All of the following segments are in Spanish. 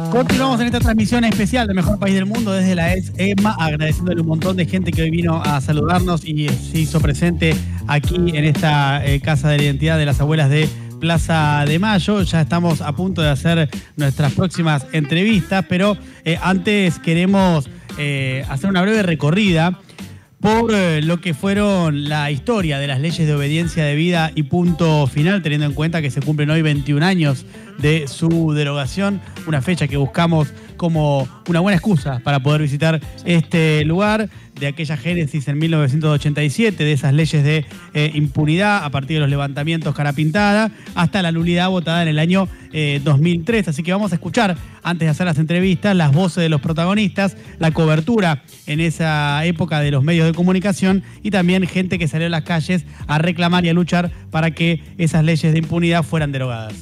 Continuamos en esta transmisión especial del Mejor País del Mundo desde la EMA, agradeciéndole un montón de gente que hoy vino a saludarnos y se hizo presente aquí en esta Casa de la Identidad de las Abuelas de Plaza de Mayo. Ya estamos a punto de hacer nuestras próximas entrevistas, pero antes queremos hacer una breve recorrida por lo que fueron la historia de las leyes de obediencia debida y punto final, teniendo en cuenta que se cumplen hoy 21 años de su derogación, una fecha que buscamos como una buena excusa para poder visitar este lugar, de aquella génesis en 1987, de esas leyes de impunidad a partir de los levantamientos cara pintada, hasta la nulidad votada en el año 2003. Así que vamos a escuchar, antes de hacer las entrevistas, las voces de los protagonistas, la cobertura en esa época de los medios de comunicación y también gente que salió a las calles a reclamar y a luchar para que esas leyes de impunidad fueran derogadas.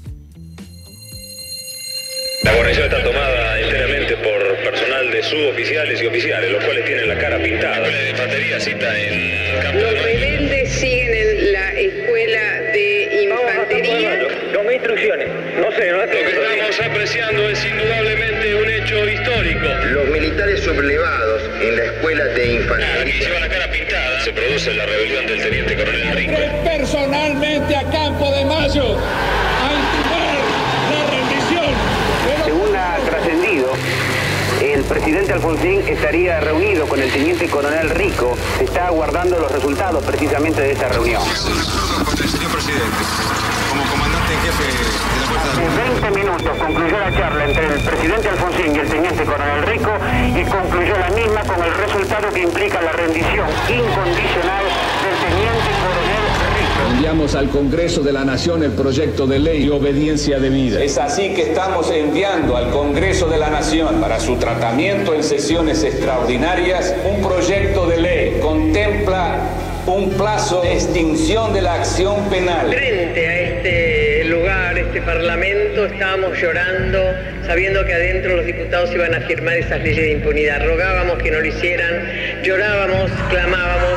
La guarnición está tomada enteramente por personal de suboficiales y oficiales, los cuales tienen la cara pintada. La escuela de infantería cita en Campo Los rebeldes siguen en la escuela de infantería. Tome instrucciones. No sé, no Lo que estamos apreciando es indudablemente un hecho histórico. Los militares sublevados en la escuela de Aquí infantería. lleva la cara pintada. Se produce la rebelión del teniente coronel Rico. Personalmente a Campo de Mayo a intimar la rendición. Según ha trascendido, el presidente Alfonsín estaría reunido con el teniente coronel Rico. Se está aguardando los resultados precisamente de esta reunión. Señor presidente, como comandante en jefe de la Fuerza Hace Armada. 20 minutos concluyó la charla entre el presidente Alfonsín y el teniente coronel Rico y concluyó la misma con el resultado que implica la rendición incondicional del teniente coronel Rico. Enviamos al Congreso de la Nación el proyecto de ley de obediencia debida. Es así que estamos enviando al Congreso de la Nación para su tratamiento en sesiones extraordinarias un proyecto de ley. Contempla un plazo de extinción de la acción penal. Frente a este lugar, este parlamento, estábamos llorando, sabiendo que adentro los diputados iban a firmar esas leyes de impunidad. Rogábamos que no lo hicieran, llorábamos, clamábamos.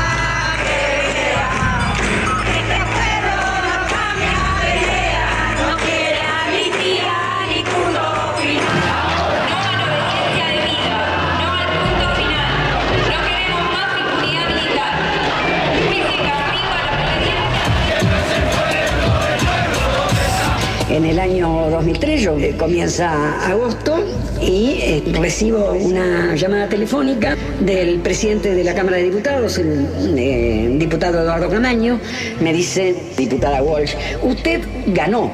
En el año 2003, yo comienza agosto y recibo una llamada telefónica del presidente de la Cámara de Diputados, el diputado Eduardo Camaño. Me dice, diputada Walsh, usted ganó,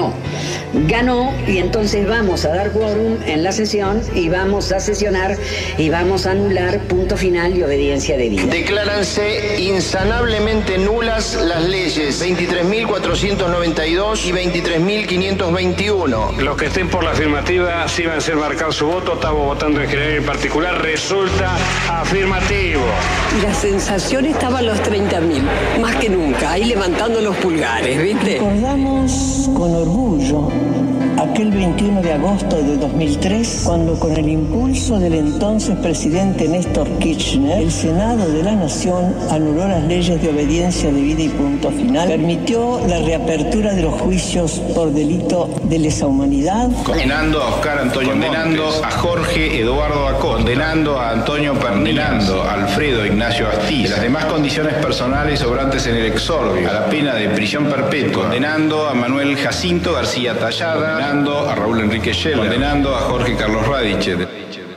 y entonces vamos a dar quórum en la sesión y vamos a sesionar y vamos a anular punto final y obediencia debida. Decláranse insanablemente nulas las leyes 23.492 y 23.521. Los que estén por la afirmativa, sí van a ser marcar su voto. Estamos votando en general y en particular. Resulta afirmativo. La sensación estaba a los 30.000, más que nunca, ahí levantando los pulgares, ¿viste? Recordamos con orgullo aquel 21 de agosto de 2003, cuando con el impulso del entonces presidente Néstor Kirchner, el Senado de la Nación anuló las leyes de obediencia debida y punto final, permitió la reapertura de los juicios por delito de lesa humanidad. Condenando a Oscar Antonio condenando Montes, a Jorge Eduardo Acosta, condenando a Antonio Pernilando, a Alfredo Ignacio Astiz, las demás condiciones personales obrantes en el exordio, a la pena de prisión perpetua, condenando a Manuel Jacinto García Tallada, condenando a Raúl Enrique Scheller, condenando a Jorge Carlos Radicher.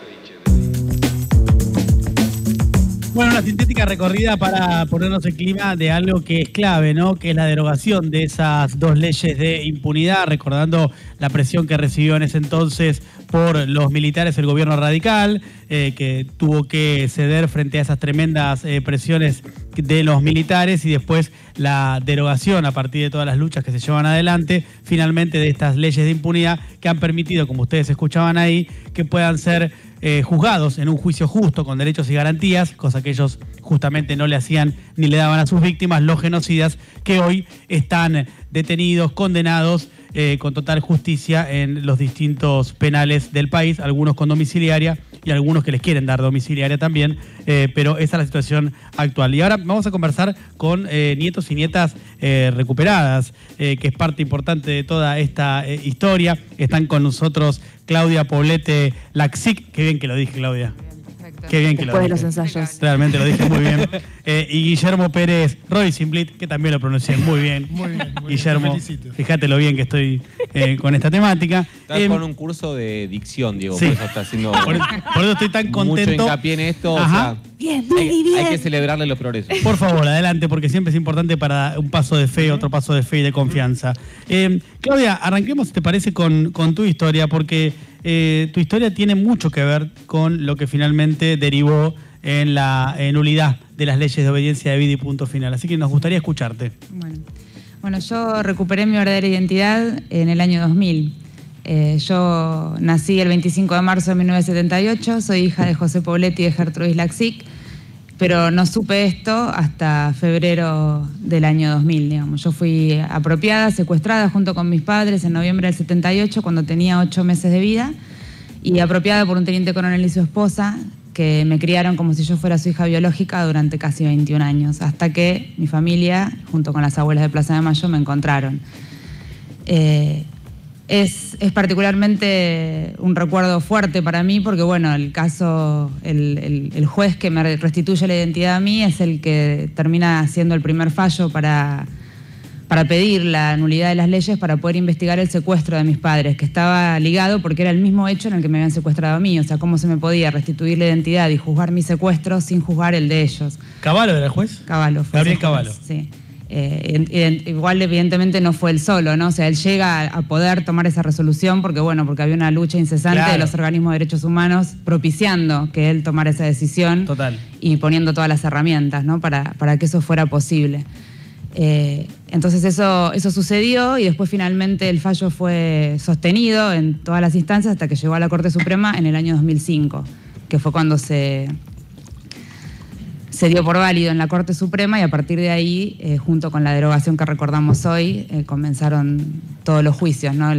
Bueno, una sintética recorrida para ponernos en clima de algo que es clave, ¿no? Que es la derogación de esas dos leyes de impunidad, recordando la presión que recibió en ese entonces por los militares el gobierno radical, que tuvo que ceder frente a esas tremendas presiones de los militares y después la derogación a partir de todas las luchas que se llevan adelante, finalmente de estas leyes de impunidad que han permitido, como ustedes escuchaban ahí, que puedan ser juzgados en un juicio justo con derechos y garantías, cosa que ellos justamente no le hacían ni le daban a sus víctimas, los genocidas que hoy están detenidos, condenados con total justicia en los distintos penales del país, algunos con domiciliaria y algunos que les quieren dar domiciliaria también, pero esa es la situación actual. Y ahora vamos a conversar con nietos y nietas recuperadas, que es parte importante de toda esta historia. Están con nosotros Claudia Poblete Laxic. Qué bien que lo dije, Claudia. Qué bien que después lo dije. De los ensayos. Realmente lo dije muy bien. Y Guillermo Pérez Roisenblit, que también lo pronuncié muy bien. Muy bien. Guillermo, fíjate lo bien que estoy con esta temática. Estás con un curso de dicción, Diego, sí. por eso está haciendo por eso estoy tan contento. Mucho hincapié en esto. Ajá. O sea, bien. Hay que celebrarle los progresos. Por favor, adelante, porque siempre es importante para un paso de fe, otro paso de fe y de confianza. Claudia, arranquemos, si te parece, con tu historia, porque tu historia tiene mucho que ver con lo que finalmente derivó en la nulidad de las leyes de obediencia de vida y punto final. Así que nos gustaría escucharte. Bueno, yo recuperé mi verdadera identidad en el año 2000. Yo nací el 25 de marzo de 1978, soy hija de José Poblete y de Gertrudis Laxic, pero no supe esto hasta febrero del año 2000, digamos. Yo fui apropiada, secuestrada junto con mis padres en noviembre del 78, cuando tenía 8 meses de vida, y apropiada por un teniente coronel y su esposa, que me criaron como si yo fuera su hija biológica durante casi 21 años, hasta que mi familia, junto con las abuelas de Plaza de Mayo, me encontraron. Es particularmente un recuerdo fuerte para mí porque, bueno, el caso, el juez que me restituye la identidad a mí es el que termina haciendo el primer fallo para pedir la nulidad de las leyes para poder investigar el secuestro de mis padres, que estaba ligado porque era el mismo hecho en el que me habían secuestrado a mí. O sea, cómo se me podía restituir la identidad y juzgar mi secuestro sin juzgar el de ellos. ¿Cavallo era el juez? Cavallo. Gabriel Cavallo. Sí. Igual evidentemente no fue él solo, ¿no? O sea, él llega a poder tomar esa resolución porque había una lucha incesante de los organismos de derechos humanos propiciando que él tomara esa decisión. Total. Y poniendo todas las herramientas, ¿no? Para que eso fuera posible. Entonces eso sucedió y después finalmente el fallo fue sostenido en todas las instancias hasta que llegó a la Corte Suprema en el año 2005, que fue cuando se dio por válido en la Corte Suprema, y a partir de ahí, junto con la derogación que recordamos hoy, comenzaron todos los juicios, ¿no?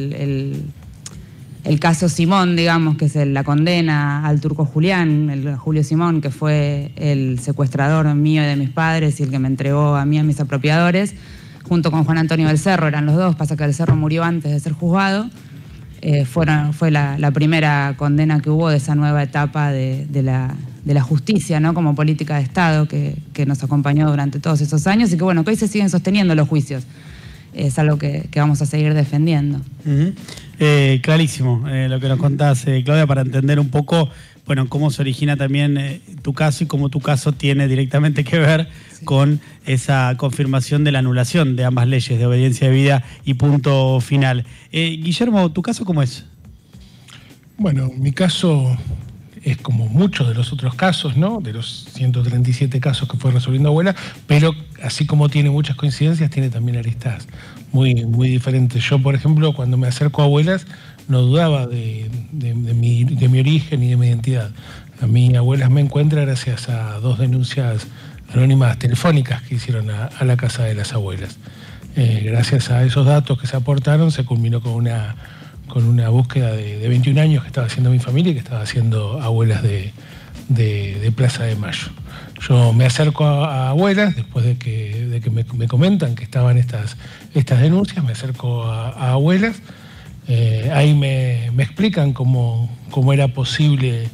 El caso Simón, digamos, que es la condena al turco Julián, el Julio Simón, que fue el secuestrador mío y de mis padres y el que me entregó a mí a mis apropiadores, junto con Juan Antonio del Cerro, eran los dos, pasa que del Cerro murió antes de ser juzgado. Fue la primera condena que hubo de esa nueva etapa de la justicia, ¿no? Como política de Estado que nos acompañó durante todos esos años y que, que hoy se siguen sosteniendo los juicios. Es algo que vamos a seguir defendiendo. Clarísimo lo que nos contás, Claudia, para entender un poco, cómo se origina también tu caso y cómo tu caso tiene directamente que ver con esa confirmación de la anulación de ambas leyes de obediencia de vida y punto final. Guillermo, ¿tu caso cómo es? Bueno, mi caso es como muchos de los otros casos, ¿no? De los 137 casos que fue resolviendo abuela, pero así como tiene muchas coincidencias, tiene también aristas muy, muy diferentes. Yo, por ejemplo, cuando me acerco a abuelas, no dudaba de mi origen y de mi identidad. A mí abuelas me encuentra gracias a 2 denuncias anónimas telefónicas que hicieron a la casa de las abuelas. Gracias a esos datos que se aportaron, se culminó con una búsqueda de 21 años que estaba haciendo mi familia y que estaba haciendo abuelas de Plaza de Mayo. Yo me acerco a abuelas después de que me comentan que estaban estas denuncias, me acerco a abuelas, ahí me explican cómo era posible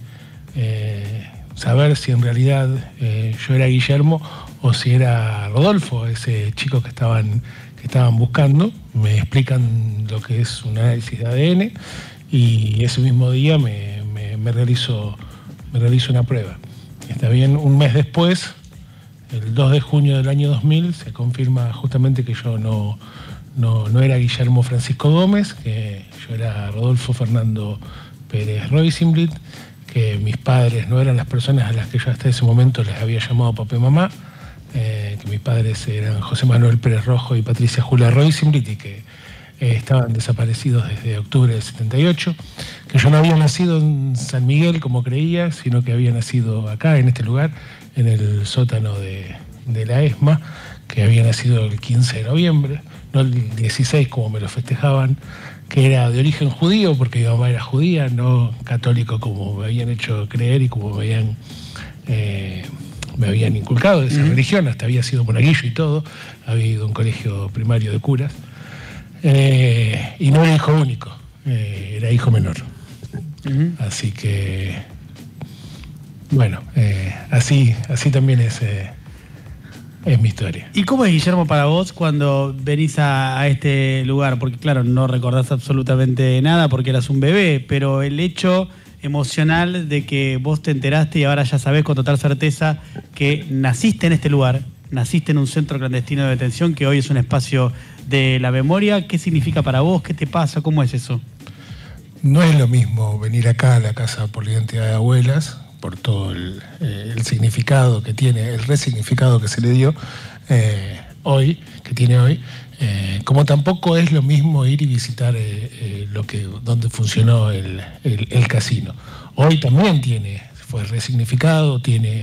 saber si en realidad yo era Guillermo o si era Rodolfo, ese chico que estaban buscando. Me explican lo que es un análisis de ADN y ese mismo día me realizo una prueba. Está bien, un mes después, el 2 de junio del año 2000, se confirma justamente que yo no era Guillermo Francisco Gómez, que yo era Rodolfo Fernando Pérez Roisenblit, que mis padres no eran las personas a las que yo hasta ese momento les había llamado papá y mamá, que mis padres eran José Manuel Pérez Rojo y Patricia Julia Roisenblit y que estaban desaparecidos desde octubre del 78, que yo no había nacido en San Miguel como creía, sino que había nacido acá, en este lugar, en el sótano de la ESMA, que había nacido el 15 de noviembre. no el 16 como me lo festejaban, que era de origen judío, porque mi mamá era judía, no católico como me habían hecho creer y como me habían inculcado de esa religión. Hasta había sido monaguillo y todo, había ido a un colegio primario de curas, y no era hijo único, era hijo menor. Así que, bueno, así también es mi historia. ¿Y cómo es, Guillermo, para vos cuando venís a este lugar? Porque claro, no recordás absolutamente nada porque eras un bebé, pero el hecho emocional de que vos te enteraste y ahora ya sabés con total certeza que naciste en este lugar, naciste en un centro clandestino de detención que hoy es un espacio de la memoria, ¿qué significa para vos? ¿Qué te pasa? ¿Cómo es eso? No es lo mismo venir acá a la Casa por la Identidad de Abuelas, por todo el significado que tiene, el resignificado que se le dio hoy, que tiene hoy, como tampoco es lo mismo ir y visitar donde funcionó el casino. Hoy también fue resignificado, tiene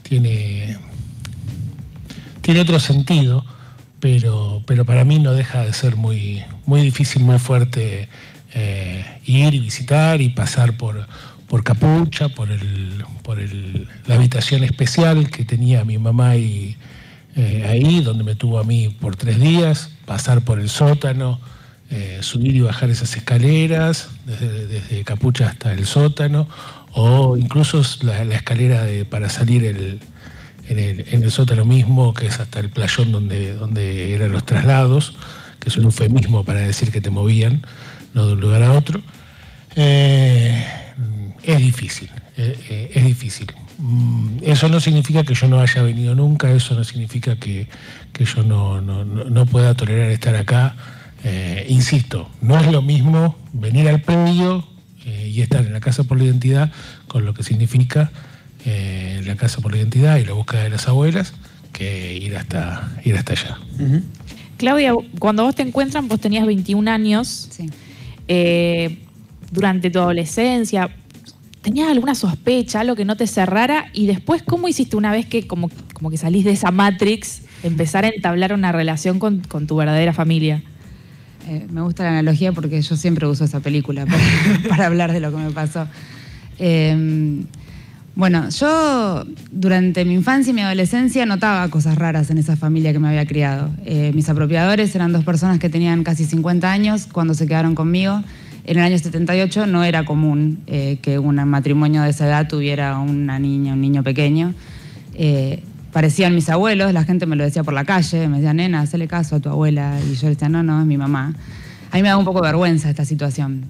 otro sentido, pero para mí no deja de ser muy, muy difícil, muy fuerte ir y visitar y pasar por Capucha, por la habitación especial que tenía mi mamá ahí, donde me tuvo a mí por 3 días, pasar por el sótano, subir y bajar esas escaleras, desde Capucha hasta el sótano, o incluso la escalera para salir en el sótano mismo, que es hasta el playón donde eran los traslados, que es un eufemismo para decir que te movían, no de un lugar a otro. Es difícil, es difícil. Eso no significa que yo no haya venido nunca, eso no significa que yo no pueda tolerar estar acá. Insisto, no es lo mismo venir al predio y estar en la Casa por la Identidad con lo que significa la Casa por la Identidad y la búsqueda de las abuelas, que ir hasta allá. Claudia, cuando vos te encuentran, vos tenías 21 años. Sí. Durante tu adolescencia, ¿tenías alguna sospecha, algo que no te cerrara? Y después, ¿cómo hiciste una vez que como que salís de esa Matrix, empezar a entablar una relación con tu verdadera familia? Me gusta la analogía porque yo siempre uso esa película para hablar de lo que me pasó. Bueno, yo durante mi infancia y mi adolescencia notaba cosas raras en esa familia que me había criado. Mis apropiadores eran 2 personas que tenían casi 50 años cuando se quedaron conmigo. En el año 78 no era común que un matrimonio de esa edad tuviera una niña, un niño pequeño. Parecían mis abuelos, la gente me lo decía por la calle, me decía, nena, hacele caso a tu abuela. Y yo decía, no, es mi mamá. A mí me da un poco de vergüenza esta situación.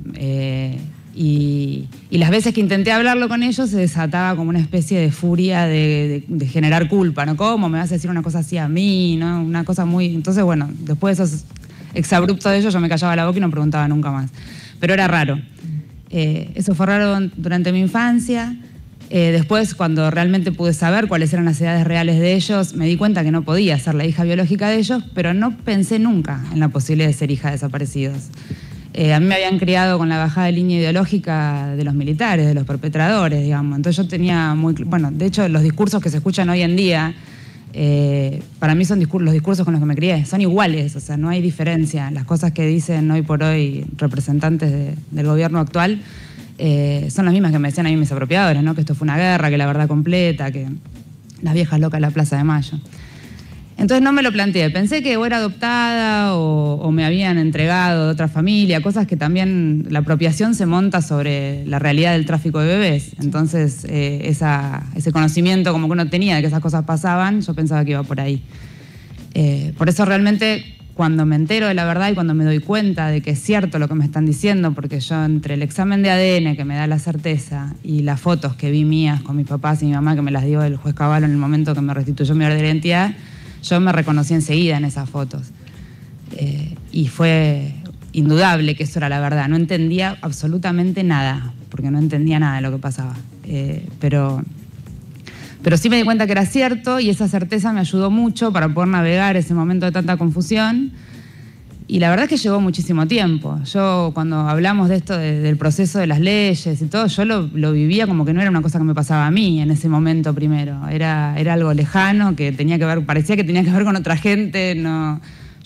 Y las veces que intenté hablarlo con ellos se desataba como una especie de furia de generar culpa, ¿no? ¿Cómo me vas a decir una cosa así a mí? ¿No? Una cosa muy... Entonces, bueno, después de esos exabruptos de ellos yo me callaba la boca y no preguntaba nunca más. Pero era raro. Eso fue raro durante mi infancia. Después, cuando realmente pude saber cuáles eran las edades reales de ellos, me di cuenta que no podía ser la hija biológica de ellos, pero no pensé nunca en la posibilidad de ser hija de desaparecidos. A mí me habían criado con la bajada de línea ideológica de los militares, de los perpetradores, digamos. Entonces yo tenía bueno, de hecho, los discursos que se escuchan hoy en día, para mí son los discursos con los que me crié, son iguales, o sea, no hay diferencia. Las cosas que dicen hoy por hoy representantes del gobierno actual son las mismas que me decían a mí mis apropiadores, ¿no? Que esto fue una guerra, que la verdad completa, que las viejas locas de la Plaza de Mayo. Entonces no me lo planteé, pensé que o era adoptada o me habían entregado de otra familia, cosas que también la apropiación se monta sobre la realidad del tráfico de bebés. Entonces ese conocimiento como que uno tenía de que esas cosas pasaban, yo pensaba que iba por ahí. Por eso realmente cuando me entero de la verdad y cuando me doy cuenta de que es cierto lo que me están diciendo, porque yo entre el examen de ADN que me da la certeza y las fotos que vi mías con mis papás y mi mamá que me las dio el juez Cavallo en el momento que me restituyó mi verdadera identidad, yo me reconocí enseguida en esas fotos. Y fue indudable que eso era la verdad. No entendía absolutamente nada, porque no entendía nada de lo que pasaba. Pero sí me di cuenta que era cierto y esa certeza me ayudó mucho para poder navegar ese momento de tanta confusión. Y la verdad es que llevó muchísimo tiempo. Yo cuando hablamos de esto, del proceso de las leyes y todo, yo lo vivía como que no era una cosa que me pasaba a mí en ese momento primero. Era algo lejano, que tenía que ver, parecía que tenía que ver con otra gente. No,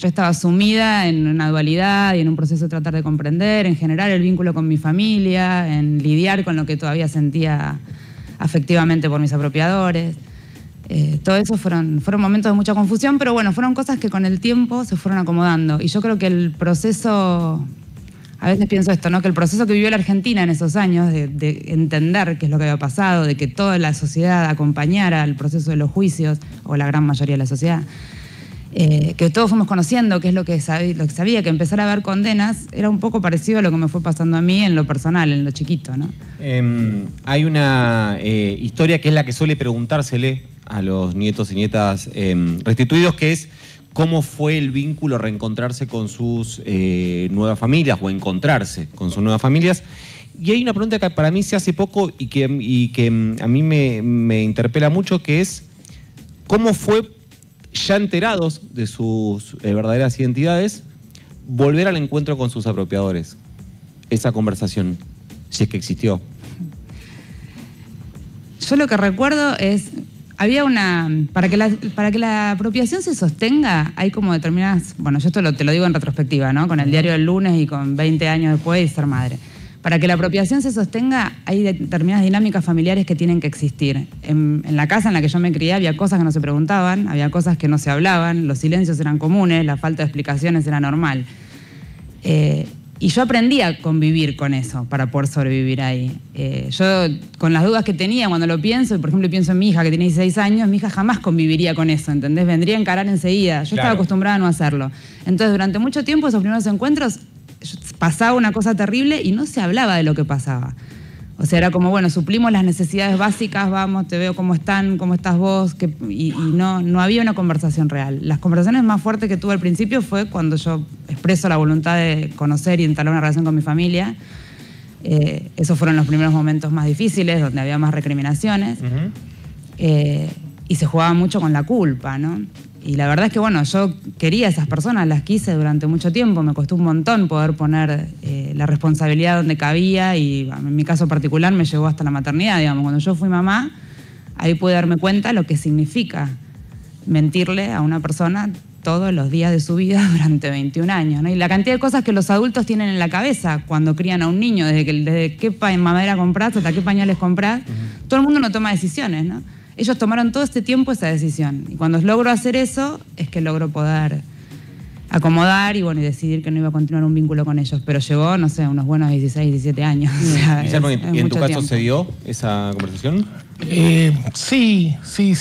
Yo estaba sumida en una dualidad y en un proceso de tratar de comprender, en generar el vínculo con mi familia, en lidiar con lo que todavía sentía afectivamente por mis apropiadores. Todo eso fueron momentos de mucha confusión, pero bueno, fueron cosas que con el tiempo se fueron acomodando. Y yo creo que el proceso, a veces pienso esto, ¿no? Que el proceso que vivió la Argentina en esos años de entender qué es lo que había pasado, de que toda la sociedad acompañara el proceso de los juicios, o la gran mayoría de la sociedad, que todos fuimos conociendo qué es lo que sabía, que empezar a ver condenas, era un poco parecido a lo que me fue pasando a mí en lo personal, en lo chiquito, ¿no? Hay una historia que es la que suele preguntársele a los nietos y nietas restituidos, que es cómo fue el vínculo, reencontrarse con sus nuevas familias o encontrarse con sus nuevas familias. Y hay una pregunta que para mí se hace poco y que a mí me interpela mucho, que es cómo fue, ya enterados de sus verdaderas identidades, volver al encuentro con sus apropiadores. Esa conversación, si es que existió. Yo lo que recuerdo es, había una, para que la apropiación se sostenga, hay como determinadas, bueno, yo esto te lo digo en retrospectiva, ¿no? Con el diario del lunes y con 20 años después de ser madre. Para que la apropiación se sostenga, hay determinadas dinámicas familiares que tienen que existir. En la casa en la que yo me crié había cosas que no se preguntaban, había cosas que no se hablaban, los silencios eran comunes, la falta de explicaciones era normal. Y yo aprendí a convivir con eso para poder sobrevivir ahí. Yo, con las dudas que tenía cuando lo pienso, y por ejemplo pienso en mi hija que tiene 16 años, mi hija jamás conviviría con eso, ¿entendés? Vendría a encarar enseguida. Yo estaba acostumbrada a no hacerlo. Entonces, durante mucho tiempo, esos primeros encuentros, pasaba una cosa terrible y no se hablaba de lo que pasaba. O sea, era como, bueno, suplimos las necesidades básicas, vamos, te veo cómo están, cómo estás vos, y no había una conversación real. Las conversaciones más fuertes que tuve al principio fue cuando yo expreso la voluntad de conocer y entablar una relación con mi familia. Esos fueron los primeros momentos más difíciles, donde había más recriminaciones. Y se jugaba mucho con la culpa, ¿no? Y la verdad es que, bueno, yo quería a esas personas, las quise durante mucho tiempo, me costó un montón poder poner la responsabilidad donde cabía, y en mi caso particular me llegó hasta la maternidad, digamos. Cuando yo fui mamá, ahí pude darme cuenta lo que significa mentirle a una persona todos los días de su vida durante 21 años, ¿no? Y la cantidad de cosas que los adultos tienen en la cabeza cuando crían a un niño, desde qué mamadera compras hasta qué pañales compras, todo el mundo no toma decisiones, ¿no? Ellos tomaron todo este tiempo esa decisión. Y cuando logro hacer eso, es que logro poder acomodar y, bueno, y decidir que no iba a continuar un vínculo con ellos. Pero llevó, no sé, unos buenos 16, 17 años. O sea, ¿Y en tu caso se dio esa conversación? Sí.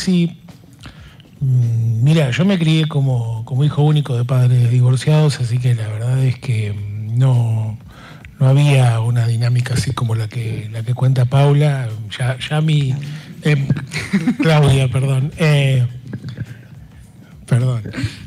Mira, yo me crié como hijo único de padres divorciados, así que la verdad es que no había una dinámica así como la que cuenta Paula. Ya mi... Claudia, perdón. Perdón.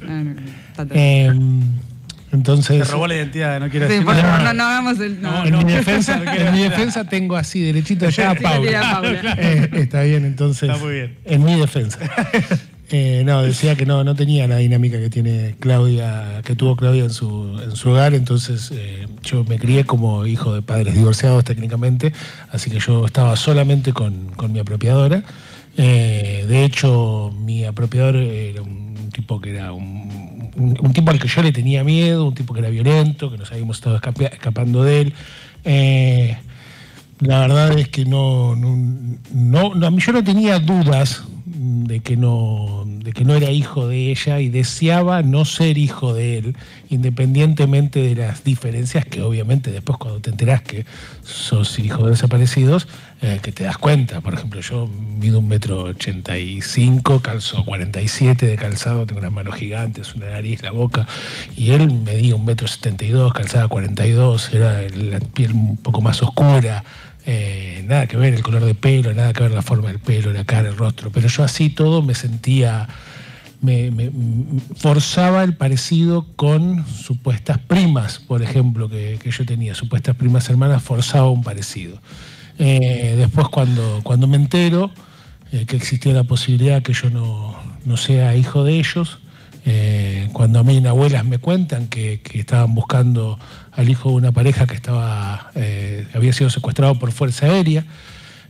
Entonces... Te robó la identidad, no quiero decir. Sí, no hagamos el... En mi defensa tengo así, derechito ya a Paula. Está bien, entonces... Está muy bien. En mi defensa. No, decía que no tenía la dinámica que tiene Claudia, que tuvo Claudia en su hogar, entonces yo me crié como hijo de padres divorciados técnicamente, así que yo estaba solamente con mi apropiadora. De hecho, mi apropiador era un tipo que era un tipo al que yo le tenía miedo, un tipo que era violento, que nos habíamos estado escapando de él. La verdad es que a mí yo no tenía dudas de que no era hijo de ella, y deseaba no ser hijo de él, independientemente de las diferencias que obviamente después, cuando te enterás que sos hijo de desaparecidos, que te das cuenta. Por ejemplo, yo mido 1,85 m, calzo 47 de calzado, tengo unas manos gigantes, una nariz, la boca, y él medía 1,72 m, calzaba 42, era la piel un poco más oscura. Nada que ver el color de pelo, nada que ver la forma del pelo, la cara, el rostro, pero yo así todo me sentía, me forzaba el parecido con supuestas primas, por ejemplo, que yo tenía, supuestas primas hermanas, forzaba un parecido. Después cuando me entero que existía la posibilidad que yo no sea hijo de ellos, cuando a mí abuelas me cuentan que estaban buscando al hijo de una pareja que había sido secuestrado por Fuerza Aérea,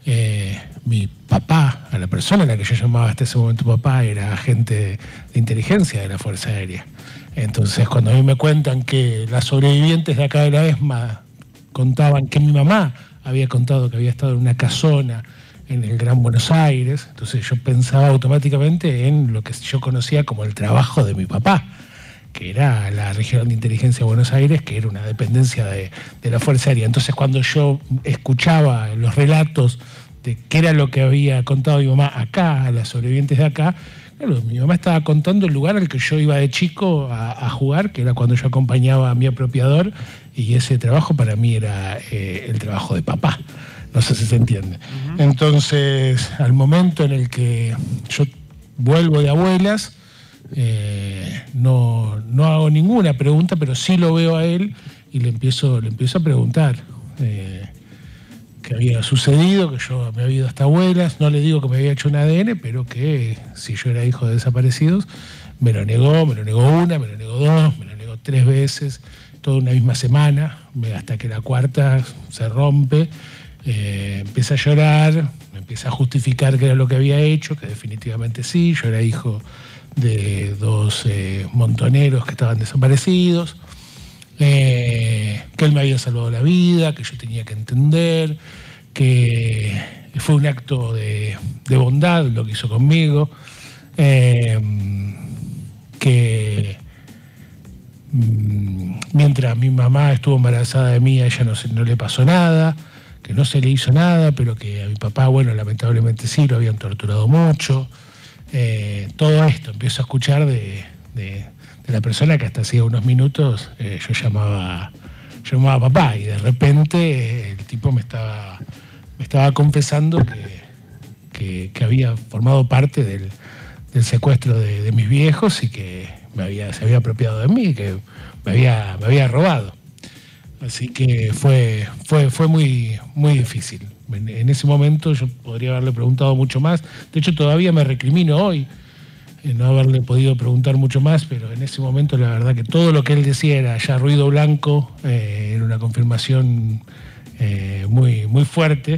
Mi papá, a la persona a la que yo llamaba hasta ese momento papá, era agente de inteligencia de la Fuerza Aérea. Entonces, cuando a mí me cuentan que las sobrevivientes de acá de la ESMA contaban que mi mamá había contado que había estado en una casona en el Gran Buenos Aires, entonces yo pensaba automáticamente en lo que yo conocía como el trabajo de mi papá, que era la Región de Inteligencia de Buenos Aires, que era una dependencia de la Fuerza Aérea. Entonces, cuando yo escuchaba los relatos de qué era lo que había contado mi mamá acá, a las sobrevivientes de acá, claro, mi mamá estaba contando el lugar al que yo iba de chico a jugar, que era cuando yo acompañaba a mi apropiador, y ese trabajo para mí era el trabajo de papá. No sé si se entiende. Entonces, al momento en el que yo vuelvo de abuelas, no hago ninguna pregunta, pero sí lo veo a él y le empiezo a preguntar qué había sucedido, que yo me había ido hasta abuelas. No le digo que me había hecho un ADN, pero que si yo era hijo de desaparecidos, me lo negó una, me lo negó dos, me lo negó 3 veces, toda una misma semana, hasta que la cuarta se rompe. Empieza a llorar, me empieza a justificar que era lo que había hecho, que definitivamente sí, yo era hijo de 2 montoneros que estaban desaparecidos, que él me había salvado la vida, que yo tenía que entender, que fue un acto de bondad lo que hizo conmigo, que mientras mi mamá estuvo embarazada de mí, a ella no le pasó nada, que no se le hizo nada, pero que a mi papá, bueno, lamentablemente sí, lo habían torturado mucho. Todo esto empiezo a escuchar de la persona que hasta hacía unos minutos yo llamaba papá, y de repente el tipo me estaba confesando que había formado parte del secuestro de mis viejos y que se había apropiado de mí, que me había robado. Así que fue muy, muy difícil. En ese momento yo podría haberle preguntado mucho más. De hecho, todavía me recrimino hoy no haberle podido preguntar mucho más, pero en ese momento la verdad que todo lo que él decía era ya ruido blanco, era una confirmación muy, muy fuerte.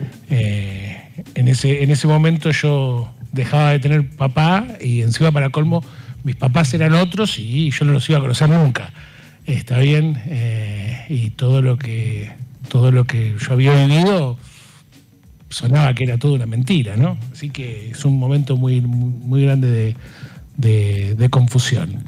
En ese momento yo dejaba de tener papá y encima, para colmo, mis papás eran otros y yo no los iba a conocer nunca. Está bien, y todo lo que yo había vivido sonaba que era toda una mentira, ¿no? Así que es un momento muy, muy grande de confusión.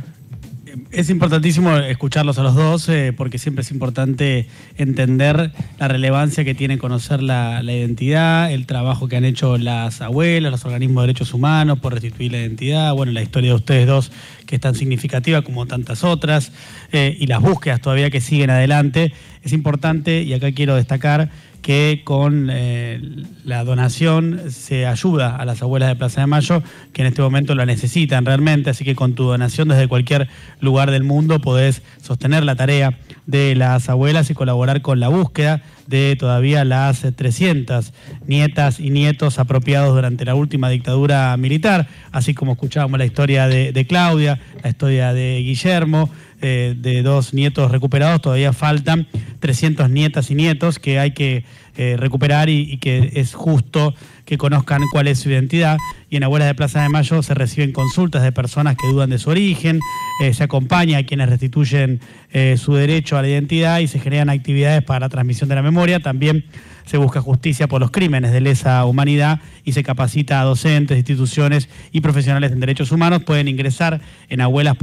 Es importantísimo escucharlos a los dos, porque siempre es importante entender la relevancia que tiene conocer la identidad, el trabajo que han hecho las abuelas, los organismos de derechos humanos por restituir la identidad, bueno, la historia de ustedes dos, que es tan significativa como tantas otras, y las búsquedas todavía que siguen adelante. Es importante, y acá quiero destacar, que con la donación se ayuda a las abuelas de Plaza de Mayo, que en este momento la necesitan realmente, así que con tu donación desde cualquier lugar del mundo podés sostener la tarea de las abuelas y colaborar con la búsqueda de todavía las 300 nietas y nietos apropiados durante la última dictadura militar, así como escuchábamos la historia de Claudia, la historia de Guillermo, de 2 nietos recuperados. Todavía faltan 300 nietas y nietos que hay que recuperar y que es justo que conozcan cuál es su identidad. Y en Abuelas de Plaza de Mayo se reciben consultas de personas que dudan de su origen, se acompaña a quienes restituyen su derecho a la identidad y se generan actividades para la transmisión de la memoria. También se busca justicia por los crímenes de lesa humanidad y se capacita a docentes, instituciones y profesionales en derechos humanos. Pueden ingresar en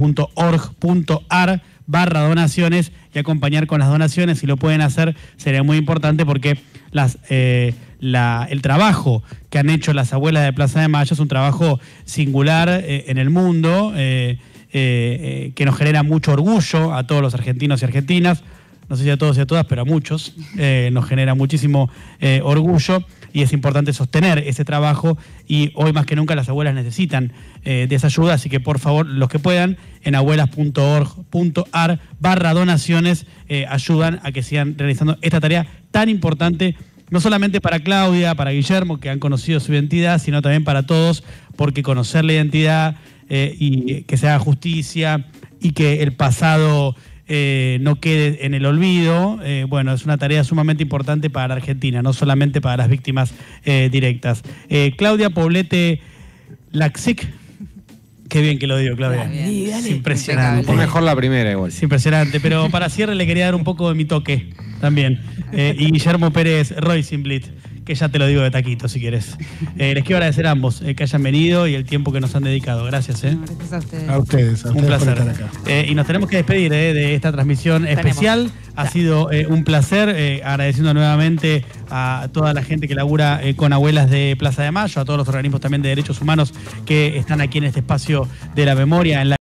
abuelas.org.ar/donaciones y acompañar con las donaciones. Si lo pueden hacer, sería muy importante, porque el trabajo que han hecho las abuelas de Plaza de Mayo es un trabajo singular en el mundo, que nos genera mucho orgullo a todos los argentinos y argentinas. No sé si a todos y a todas, pero a muchos nos genera muchísimo orgullo, y es importante sostener ese trabajo, y hoy más que nunca las abuelas necesitan de esa ayuda, así que por favor, los que puedan, en abuelas.org.ar/donaciones ayudan a que sigan realizando esta tarea tan importante, no solamente para Claudia, para Guillermo, que han conocido su identidad, sino también para todos, porque conocer la identidad y que se haga justicia, y que el pasado no quede en el olvido. Bueno, es una tarea sumamente importante para la Argentina, no solamente para las víctimas directas. Claudia Poblete Laxic. Qué bien que lo digo, Claudia. Es impresionante. Fue mejor la primera igual. Es impresionante, pero para cierre le quería dar un poco de mi toque también. Y Guillermo Pérez Roisenblit, que ya te lo digo de taquito si quieres. Les quiero agradecer a ambos que hayan venido y el tiempo que nos han dedicado. Gracias. Gracias a ustedes. A ustedes Un placer. por estar acá. Y nos tenemos que despedir de esta transmisión especial. Ha sido un placer, agradeciendo nuevamente a toda la gente que labura con Abuelas de Plaza de Mayo, a todos los organismos también de derechos humanos que están aquí en este espacio de la memoria, en la